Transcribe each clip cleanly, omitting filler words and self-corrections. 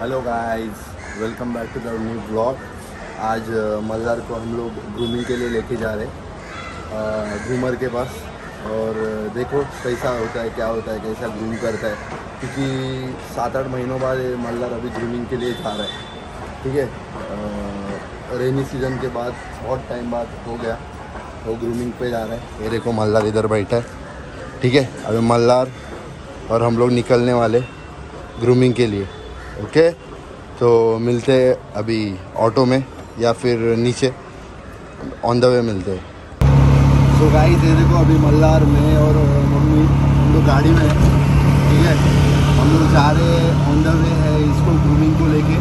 Hello guys, welcome back to the new blog. आज मल्हार को हम लोग ग्रूमिंग के लिए लेके जा रहे हैं ग्रूमर के पास। और देखो कैसा होता है, क्या होता है, कैसा ग्रूम करता है, क्योंकि 7-8 महीनों बाद मल्हार अभी ग्रूमिंग के लिए जा रहा है। ठीक है, रेनी सीजन के बाद बहुत टाइम बाद हो गया वो ग्रूमिंग पे जा रहा है। ये देखो मल्हार इधर बैठा है। ठीक है, अभी मल्हार और हम लोग निकलने वाले ग्रूमिंग के लिए। ओके, तो मिलते हैं अभी ऑटो में या फिर नीचे ऑन द वे मिलते हैं। तो गाइस ये देखो अभी मल्हार में और मम्मी हम लोग गाड़ी में है। ठीक है, हम लोग जा रहे हैं, ऑन द वे है इसको ग्रूमिंग को लेके।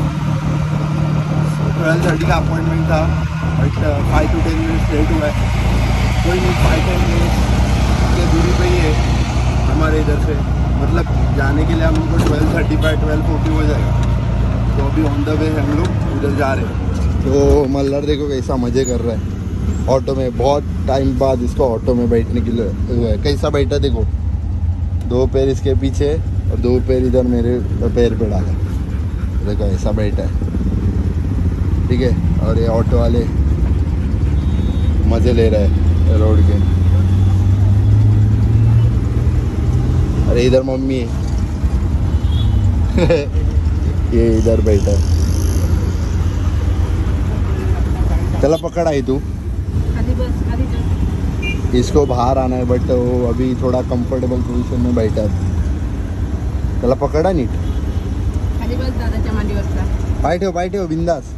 12:30 का अपॉइंटमेंट था बट 5 to 10 मिनट्स लेट हुआ है। कोई नहीं, 5-10 मिनट्स के दूरी पे ही है हमारे इधर से। मतलब जाने के लिए हम लोग को 12:35-12:40 हो जाएगा। तो अभी ऑन द वे हम लोग उधर जा रहे हैं। तो मल्हार देखो कैसा मज़े कर रहा है ऑटो में। बहुत टाइम बाद इसको ऑटो में बैठने के लिए हुआ है। कैसा बैठा देखो, 2 पैर इसके पीछे और 2 पैर इधर मेरे पैर पे डाला। देखो ऐसा बैठा है। ठीक है, और ये ऑटो वाले मज़े ले रहे हैं रोड के। अरे इधर मम्मी है ये इधर बैठा है। चला पकड़ आई तू। इसको बाहर आना है बट वो अभी थोड़ा कंफर्टेबल पोजीशन में बैठा है। चला पकड़ा नीट। पाय ठेव बिंदास।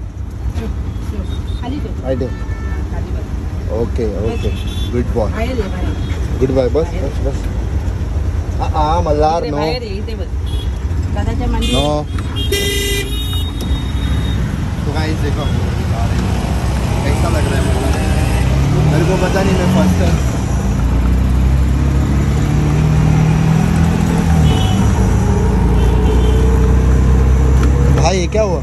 Okay okay, good boy, good boy. बस बस बस। हाँ मल्हार नो नो। तो गाइस देखो कैसा लग रहा है मल्हार। मेरे को पता नहीं, मैं फर्स्ट टाइम। भाई ये क्या हुआ?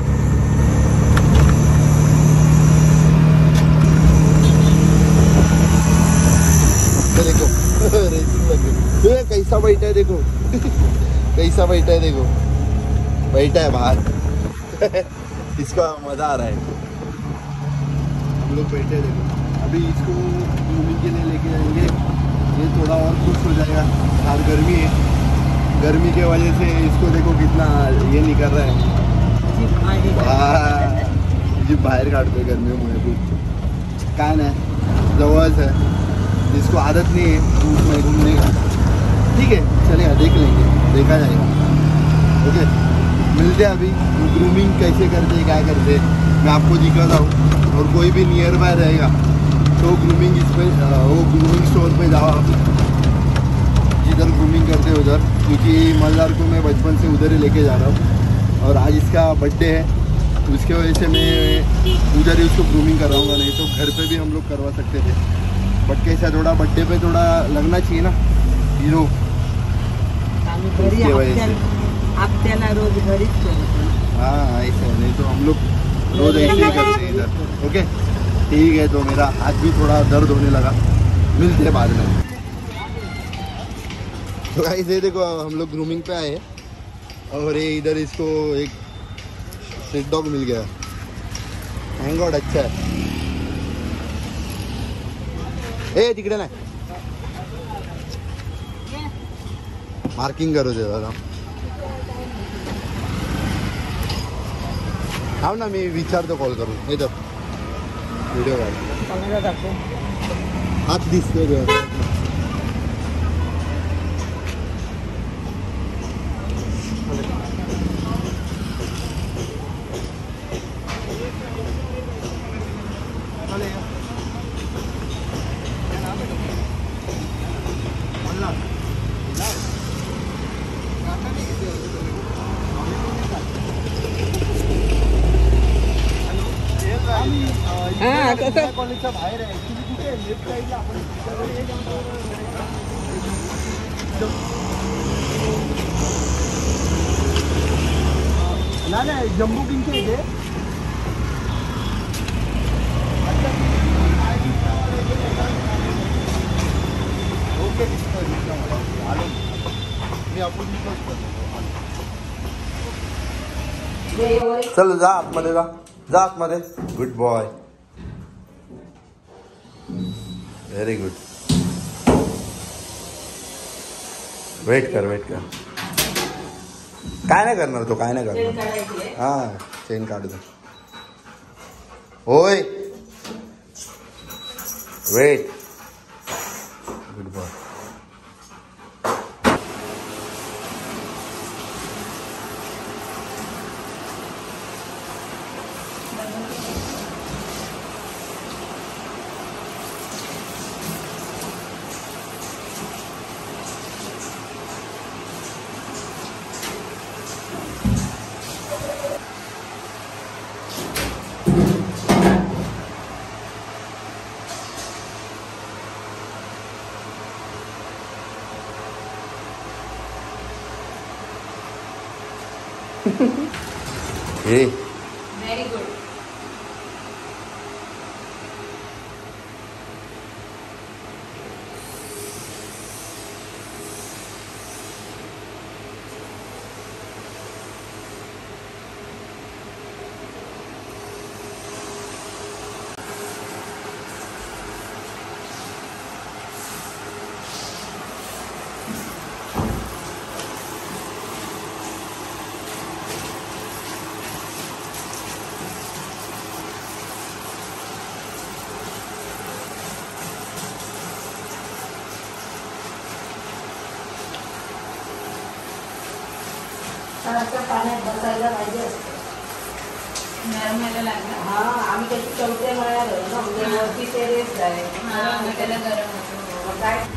देखो कैसा बैठा है, देखो कैसा बैठा है, देखो बैठा है बाहर। इसका मज़ा आ रहा है। हम लोग बैठे हैं, देखो अभी इसको ग्रूमिंग के लिए लेके जाएंगे। ये थोड़ा और खुश हो जाएगा। बाहर गर्मी है, गर्मी के वजह से इसको देखो कितना ये नहीं कर रहा है। जी बाहर काटते गर्मीमुळे खूप काय नाही, जवळच है। जिसको आदत नहीं है धूप में घूमने का, ठीक है चलेगा, देख लेंगे, देखा जाएगा। ओके, मिलते हैं अभी ग्रूमिंग कैसे करते, क्या करते मैं आपको दिखाता हूँ। और कोई भी नियर बाय रहेगा तो ग्रूमिंग इस पे वो ग्रूमिंग स्टोर पे जाओ आप, जिधर ग्रूमिंग करते हो उधर। क्योंकि मल्हार को मैं बचपन से उधर ही लेके जा रहा हूँ और आज इसका बर्थडे है, तो उसके वजह से मैं उधर ही उसको ग्रूमिंग कराऊँगा। नहीं तो घर पे भी हम लोग करवा सकते थे, बट कैसा थोड़ा बर्थडे पे थोड़ा लगना चाहिए ना हीरो, उसके वजह से। रोज घरीच करतो। हाँ ऐसा है, नहीं तो हम लोग रोज ऐसे ही करते हैं इधर। ओके ठीक है, तो मेरा हाथ भी थोड़ा दर्द होने लगा। मिलते हैं बाद में। तो गाइस ये देखो हम लोग ग्रूमिंग पे आए हैं और ये इधर इसको एक स्ट्रीट डॉग मिल गया। थैंक गॉड, अच्छा है। ए तिकडे नाही, मार्किंग करू दे दादा। थांब ना, मी विचारतो कॉल करून। नाही तर व्हिडिओ काढ, हात दिसतोय। कॉलेजच्या बाहेर आहे ॲक्च्युली, कुठे लेफ्ट साईडला आपण नाही जम्बो किंगच्या इथे। ओके आलो मी, आपण चल जा आतमध्ये जा आतमध्ये. Good boy. Very good. Wait कर. काय नाही करणार तो, काय नाही करणार. हा चेन काढ दे. होय वेट. Good boy. हे व्हेरी गुड. पाण्यात बसायला पाहिजे असतं. नरमायला लागला. हा आम्ही त्याची चौथ्या मळ्यात आहे ना, म्हणजे वरती टेरेस आहे. मग त्याला गरम होतो. मग काय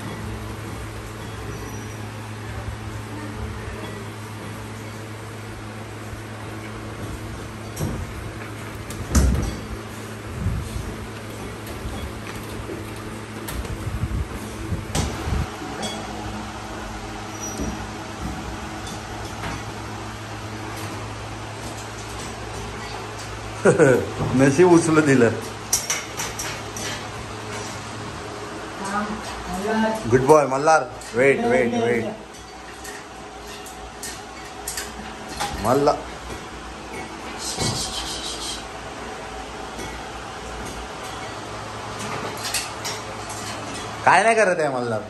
नशीब उचलून दिलं. Good boy Malhar. Wait Malhar. काय नाही करत आहे मल्हार.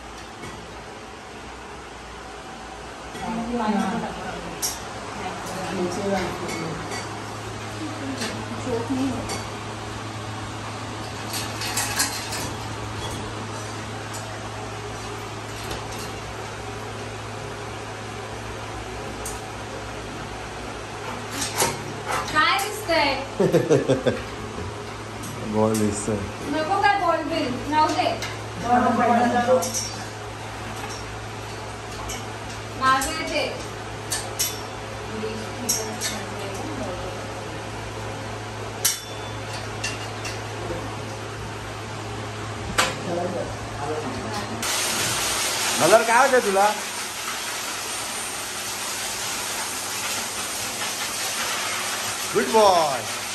काय दिसतंय? बॉल दिसतोय. नको काय बॉल बिल नव्हते. मागे येते. मल्हार काय होतं तुला? Good boy.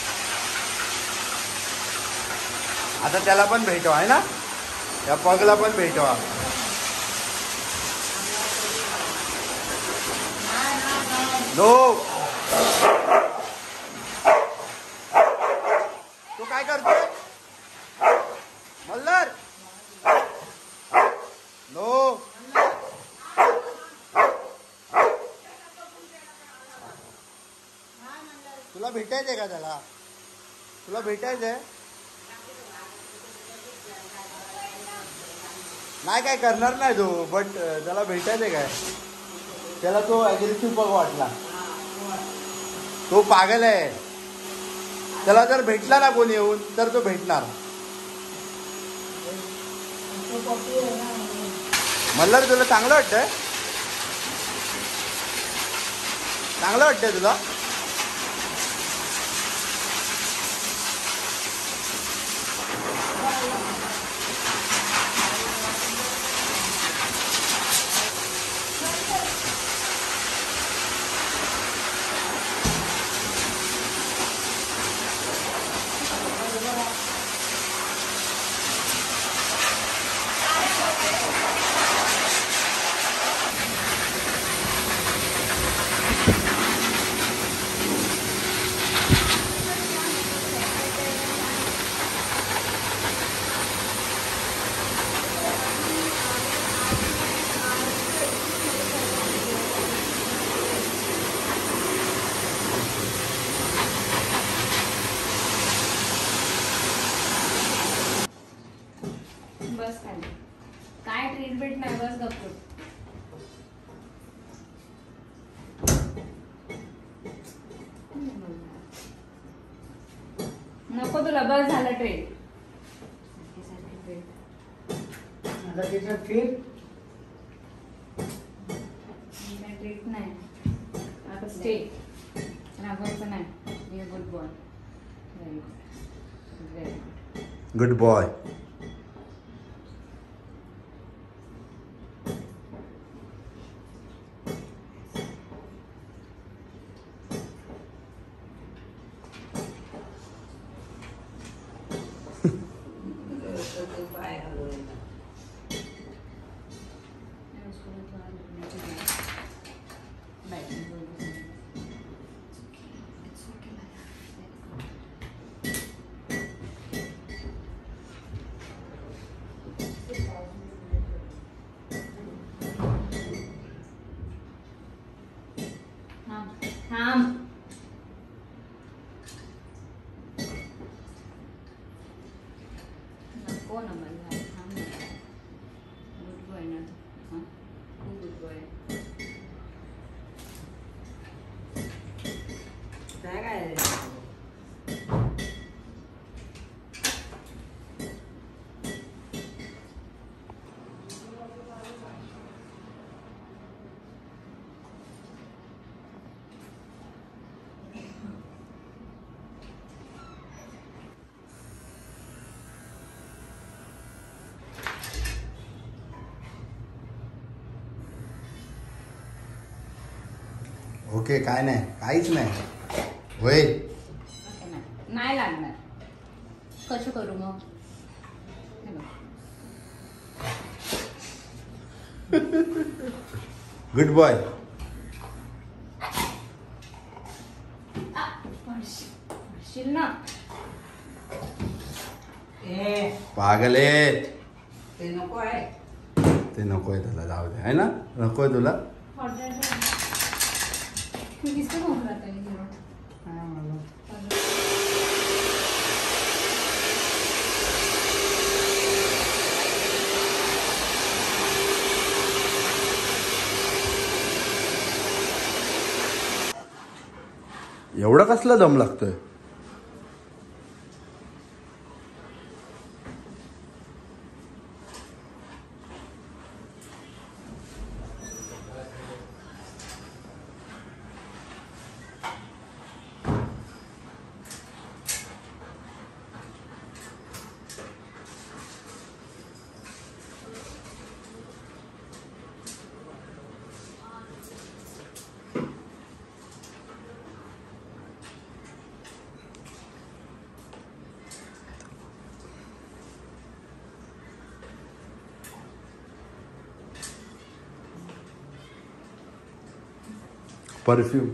आता त्याला पण भेटवा आहे ना, त्या पगला पण भेटवा. नो तू काय करतोय मल्हार? नो तुला भेटायचंय का त्याला? तुला भेटायचंय? नाही काय करणार नाही तो, बट त्याला भेटायचंय काय? त्याला तो ॲग्रेसिव्ह बघ वाटला. तो पागल आहे. त्याला जर भेटला ना कोणी येऊन तर तो भेटणार. मल्हार तुला चांगलं वाटतंय? चांगलं वाटतंय तुला? नको तुला बस झालं ट्रेन. आता त्याच्यात फिर ट्रीट नाही आता स्टे रागवायचं नाही. Be a good boy. Very good very good. Good boy. पाय हलवायचा. थांब. नको ना मला. थांब. गुड बॉय ना. हां खूप गुड बॉय. काय ओके. काय नाही, काहीच नाही. होय. नाही लागणार. कसं करू मग? Good boy. पडशील ना. पागल आहे. ते नको आहे. ते नकोय तुला, जाऊ दे. आहे ना, नकोय तुला. दिसतं मग आता हिरो. हा मला एवढा कसला दम लागतोय? परफ्यूम.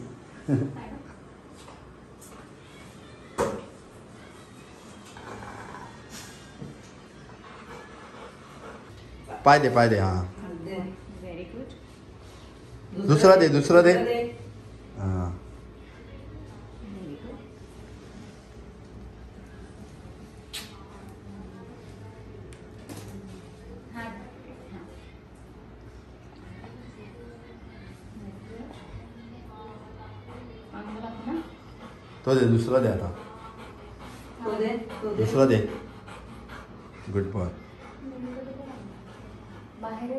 पाय दे, पाय दे. हा व्हेरी गुड. दुसरा दे, दुसरा दे. हा तो दे, दुसरा दे. आता तो दे, तो दे. दुसरा दे. Good boy. बाहेर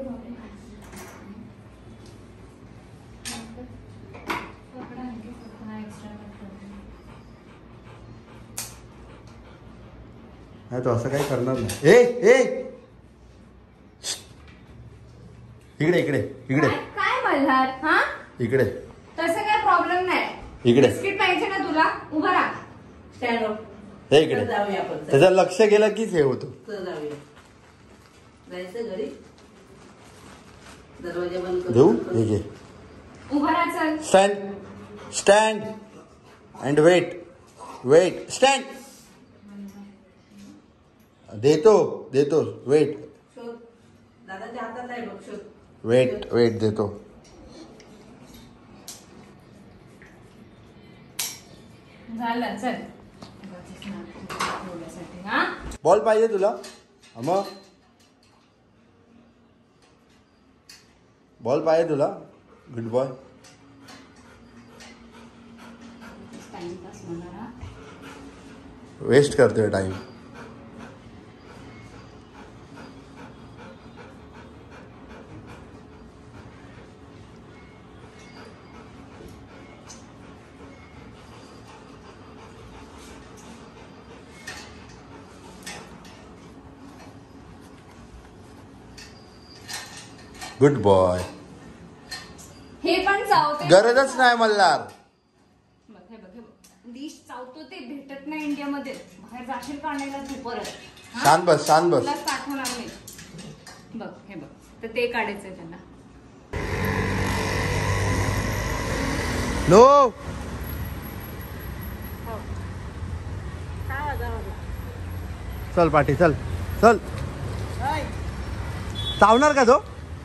नाही, तो असं काही करणार नाही. ए ए इकडे इकडे इकडे काय मल्हार? हा इकडे तसं काय प्रॉब्लेम नाही. इकडे. बिस्किट पाहिजे ना तुला? उभा राहा. Stand up. हे इकडे. जाऊया आपण. त्याचं लक्ष गेलं कीच हे होतं. चल जाऊया. जायचं घरी. दरवाजा बंद कर. देऊ. हे घे. उभा राहा. चल. Stand stand and wait. Wait. Stand. देतो देतो. वेट. शोध. दादाच्या हातात आहे बघ. शोध. वेट वेट देतो. झालं. चल. हा बॉल पाहिजे तुला? मग बॉल पाहिजे तुला? Good boy. टाइमपास होणार. वेस्ट करते हो टाइम। Good boy. हे पण चावते, गरजच नाही मल्हार। बघ हे बघ हे बघ, डिश चावतो ते भेटत नाही इंडियामध्ये, बाहेर जाशील का आणायला तू परत? हा? शांत बस, शांत बस। तुलाच पाठवणार नाही। बघ हे बघ, तर ते काढायचंय त्यांना। नो चल पाठी, चल चल। चावणार का तो?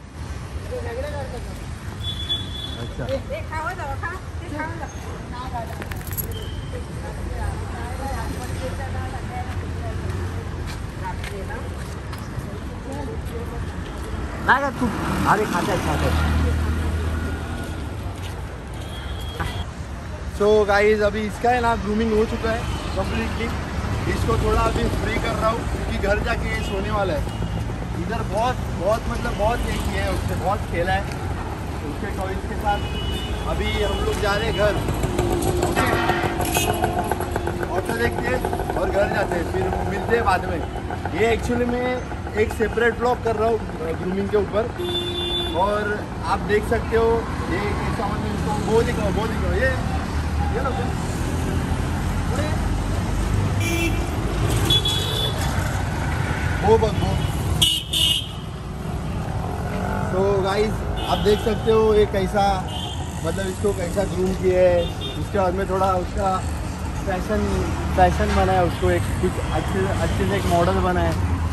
अच्छा नाही का तू? अरे खाते। सो गाइस अभी इसका है ना ग्रूमिंग हो चुका है कम्प्लीटली। इसको थोड़ा अभी फ्री कर रहा हूँ क्योंकि घर जाके ये सोने वाला है। इधर बहुत मतलब बहुत ये किया है उससे, बहुत खेला है उसके टॉयज के साथ। अभी हम लोग जा रहे हैं घर, ऑटो देखते हैं और घर जाते हैं, फिर मिलते हैं बाद में। ये एक्चुअली मैं एक सेपरेट ब्लॉग कर रहा हूँ ग्रूमिंग के ऊपर, और आप देख सकते हो ये कैसा मतलब इसको वो दिखाओ ये लो वो तो गाइस आप देख सकते हो ये कैसा मतलब इसको कैसा ग्रूम किया है। उसके बाद में थोड़ा उसका फैशन बनाया, उसको एक कुछ अच्छे से एक मॉडल बनाया।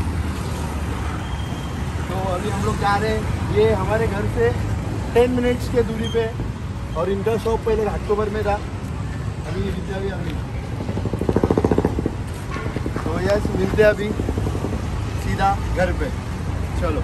तो अभी हम लोग जा रहे हैं, ये हमारे घर से 10 मिनट्स के दूरी पे, और इनका शॉप पहले घाटकोपर में था, अभी विद्या अभी। तो यस मिलते हैं अभी सीधा घर पे, चलो।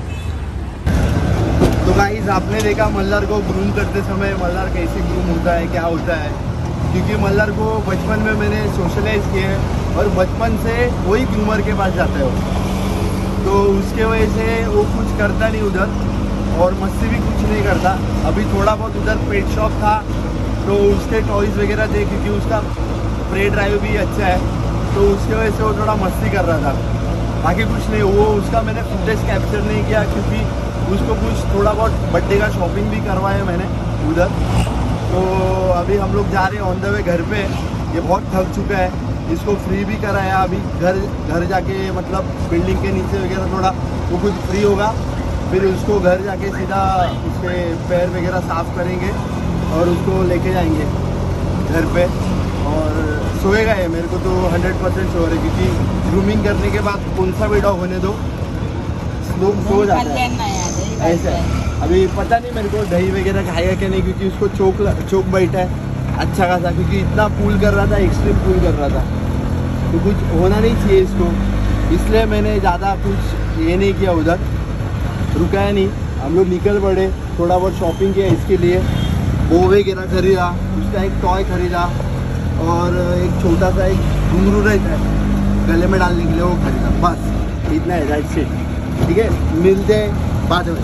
तो गाइस आपने देखा मल्हार को ग्रूम करते समय मल्हार कैसे ग्रूम होता है, क्या होता है, क्योंकि मल्हार को बचपन में मैंने सोशलाइज किया है और बचपन से वही ग्रूमर के पास जाता है वो। तो उसके वजह से वो कुछ करता नहीं उधर, और मस्ती भी कुछ नहीं करता। अभी थोड़ा बहुत उधर पेट शॉप था तो उसके टॉयज़ वगैरह थे, क्योंकि उसका प्रे ड्राइव भी अच्छा है, तो उसके वजह से वो थोड़ा मस्ती कर रहा था। बाकी कुछ नहीं, वो उसका मैंने फुटेज कैप्चर नहीं किया क्योंकि उसको कुछ थोड़ा बहुत बर्थडे का शॉपिंग भी करवाया मैंने उधर। तो अभी हम लोग जा रहे हैं ऑन द वे घर पे। ये बहुत थक चुका है, इसको फ्री भी कराया। अभी घर जाके मतलब बिल्डिंग के नीचे वगैरह थोड़ा वो कुछ फ्री होगा, फिर उसको घर जाके सीधा उसके पैर वगैरह साफ़ करेंगे और उसको लेके जाएंगे घर पे, और सोएगा है। मेरे को तो 100% श्योर है, क्योंकि ग्रूमिंग करने के बाद कौन सा भी डॉग होने दो सो जाता है ऐसा है। अभी पता नहीं मेरे को दही वगैरह खाएगा क्या नहीं, क्योंकि उसको चोक बैठा है अच्छा खासा, क्योंकि इतना पुल कर रहा था, एक्सट्रीम पुल कर रहा था, तो कुछ होना नहीं चाहिए इसको, इसलिए मैंने ज़्यादा कुछ ये नहीं किया, उधर रुकाया नहीं। हम लोग निकल पड़े, थोड़ा बहुत शॉपिंग किया इसके लिए, वो वगैरह खरीदा, उसका एक टॉय खरीदा, और एक छोटा सा एक घुंघरू रहता है गले में डालने के लिए, वो खरीदा। बस इतना है, राइट से। ठीक है, मिलते हैं बाद में।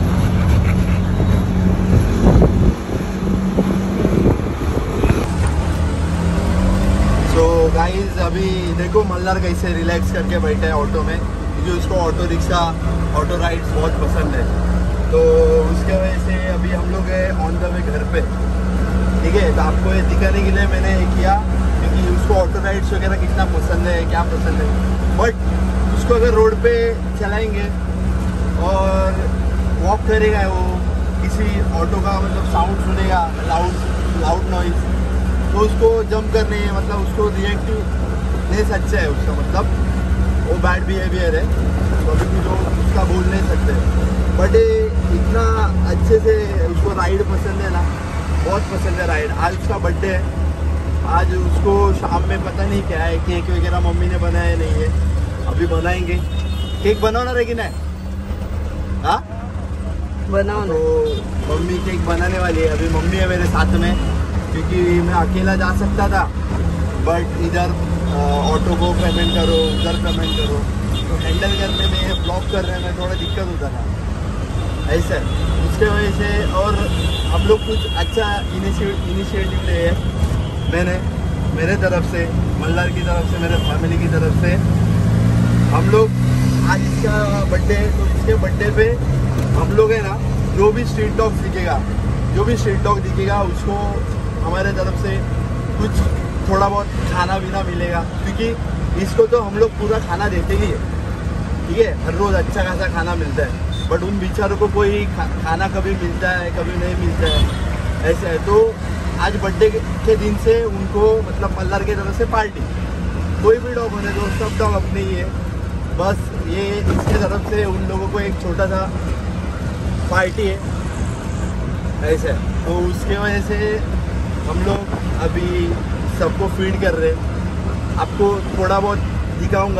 सो गाइस अभी देखो मल्हार कैसे रिलैक्स करके बैठे हैं ऑटो में, क्योंकि उसको ऑटो रिक्शा ऑटो राइड्स बहुत पसंद है। तो उसके वजह से अभी हम लोग हैं ऑन द वे घर पे। ठीक है, तो आपको ये दिखाने के लिए मैंने ये किया, क्योंकि उसको ऑटो राइड्स वगैरह कितना पसंद है, क्या पसंद है। बट उसको अगर रोड पे चलाएंगे और वॉक करेगा, वो किसी ऑटो का मतलब साउंड सुनेगा, लाउड नॉइज, तो उसको जंप करने मतलब उसको रिएक्टिवनेस अच्छा है उसका, मतलब वो बैड बिहेवियर है, तो अभी कुछ उसका बोल नहीं सकते। बट इतना अच्छे से उसको राइड पसंद है ना, बहुत पसंद है राइड। आज उसका बर्थडे है, आज उसको शाम में पता नहीं क्या है, केक वगैरह मम्मी ने बनाया नहीं है, अभी बनाएंगे। केक बनाना रहेगी ना? हाँ बनाओ। तो मम्मी केक बनाने वाली है, अभी मम्मी है मेरे साथ में, क्योंकि मैं अकेला जा सकता था, बट इधर ऑटो को पेमेंट करो, उधर पेमेंट करो, तो हैंडल करने में, ब्लॉक करने में थोड़ा दिक्कत होता था ऐसा। उसके वजह से और हम लोग कुछ अच्छा इनिशिएटिव लिए मैंने, मेरे तरफ से, मल्हार की तरफ से, मेरे फैमिली की तरफ से। हम लोग आज इसका बर्थडे है, तो इसके बर्थडे पे हम लोग है ना, जो भी स्ट्रीट डॉग दिखेगा उसको हमारे तरफ से कुछ थोड़ा बहुत खाना पीना मिलेगा, क्योंकि इसको तो हम लोग पूरा खाना देते ही है, ठीक है। हर रोज़ अच्छा खासा खाना मिलता है, बट उन बेचारों को कोई खाना कभी मिलता है, कभी नहीं मिलता है, ऐसा है। तो आज बर्थडे के दिन से उनको मतलब मल्हार की तरफ से पार्टी, कोई भी डॉग होने दो, सब डॉग अपने ही है, बस ये इसकी तरफ से उन लोगों को एक छोटा सा पार्टी है, ऐसा है। तो उसके वजह से हम लोग अभी सबको फीड कर रहे हैं। आपको थोड़ा बहुत दिखाऊंगा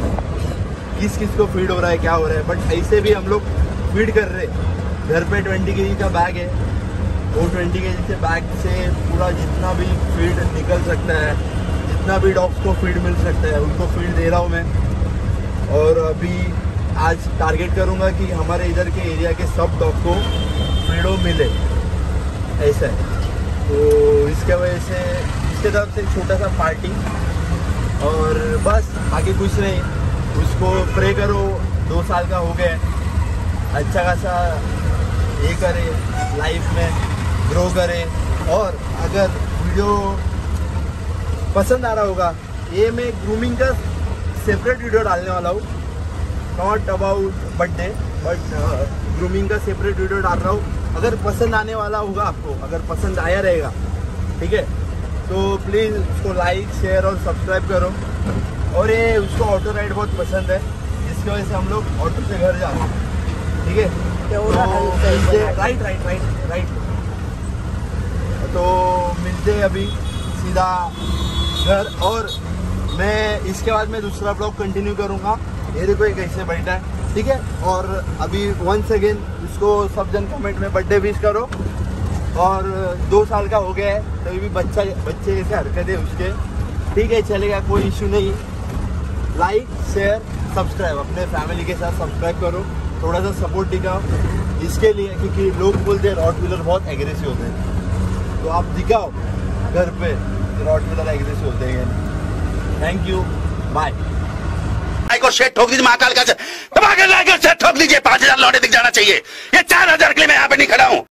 किस किस को फीड हो रहा है, क्या हो रहा है, बट ऐसे भी हम लोग फीड कर रहे हैं। घर पे 20 kg का बैग है, वो 20 kg से बैग से पूरा जितना भी फीड निकल सकता है, जितना भी डॉग्स को फीड मिल सकता है, उनको फीड दे रहा हूँ मैं। और अभी आज टारगेट करूँगा कि हमारे इधर के एरिया के सब डॉग को फीडो मिले, ऐसा है। तो इसके वजह से इसके तरफ से छोटा सा पार्टी, और बस आगे कुछ नहीं। उसको प्रे करो, 2 साल का हो गया, अच्छा खासा ये करे, लाइफ में ग्रो करे। और अगर वीडियो पसंद आ रहा होगा, ये मैं ग्रूमिंग का सेपरेट वीडियो डालने वाला हूँ, not about birthday, but grooming का सेपरेट वीडियो डाल रहा हूँ। अगर पसंद आने वाला होगा आपको, अगर पसंद आया रहेगा, ठीक है, तो प्लीज़ उसको लाइक, शेयर और सब्सक्राइब करो। और ये उसको ऑटो राइड बहुत पसंद है, जिसकी वजह से हम लोग ऑटो से घर जा रहे हैं, ठीक है। तो राइट तो मिलते हैं अभी सीधा घर। और मैं इसके बाद में दूसरा ब्लॉग कंटिन्यू करूँगा। ये देखो ये कैसे बैठा है, ठीक है। और अभी वंस अगेन उसको सब जन कमेंट में बर्थडे विश करो। और 2 साल का हो गया है, तभी भी बच्चे जैसे हरकत है उसके, ठीक है, चलेगा, कोई इशू नहीं। लाइक, शेयर, सब्सक्राइब, अपने फैमिली के साथ सब्सक्राइब करो, थोड़ा सा सपोर्ट दिखाओ इसके लिए, क्योंकि लोग बोलते हैं रॉटविलर बहुत एग्रेसिव होते हैं, तो आप दिखाओ घर पे रॉटविलर एग्रेसिव होते हैं। Thank you, bye. को शेट ठोक दीजिए, महाकाल का दबा के लाइक और शेट ठोक दीजिए। 5000 लौटे दिख जाना चाहिए। ये 4000 के लिए मैं यहाँ पे नहीं खड़ा हूँ।